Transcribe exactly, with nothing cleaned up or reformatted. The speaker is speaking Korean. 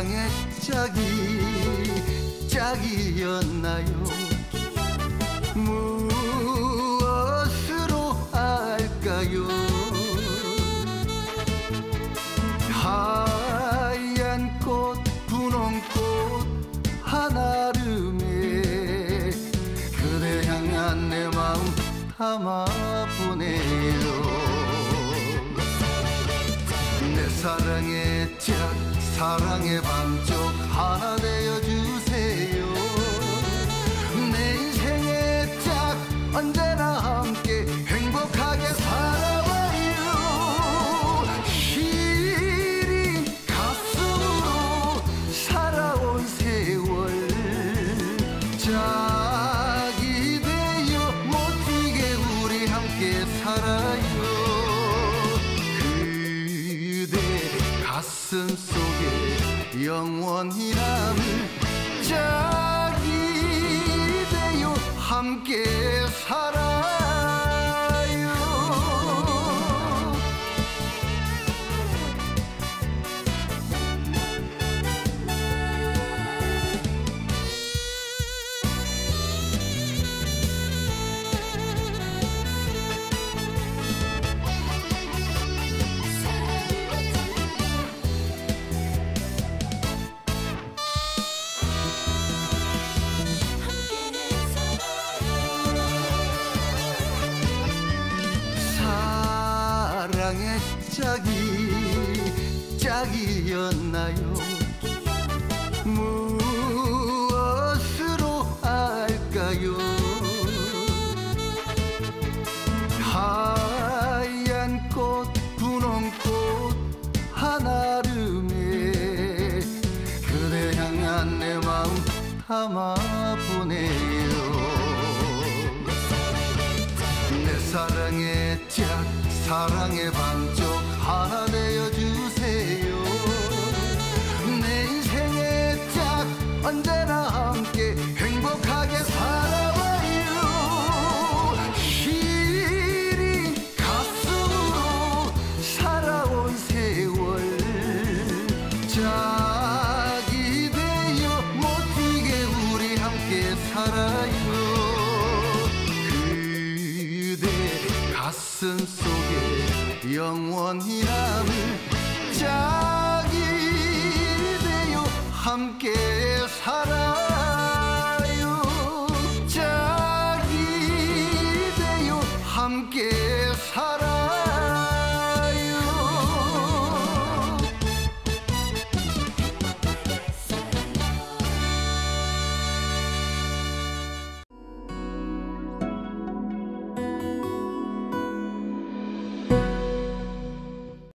사랑의 짝이 짝이었나요? 무엇으로 알까요? 하얀 꽃 분홍꽃 한아름에 그대 향한 내 마음 담아보네요. 내 사랑의 짝 사랑의 반쪽 하나 되어주세요. 내 인생의 짝 언제나 함께 행복하게 살아봐요. 시린 가슴으로 살아온 세월 짝이 되어 멋지게 우리 함께 살아요. 가슴 속에 영원히 남을 짝이 되어 함께 살아요. 사랑의 짝이 짝이었나요? 무엇으로 알까요? 하얀 꽃 분홍꽃 한아름에 그대 향한 내 마음 담아보네요. 내 사랑의 짝 사랑의 반쪽 하나 되어주세요. 내 인생의 짝 언제나 함께 행복하게 살아봐요. 시린 가슴으로 살아온 세월 짝이 되어 멋지게 우리 함께 살아요. 가슴 속에 영원히 남을 짝이 되어 함께 살아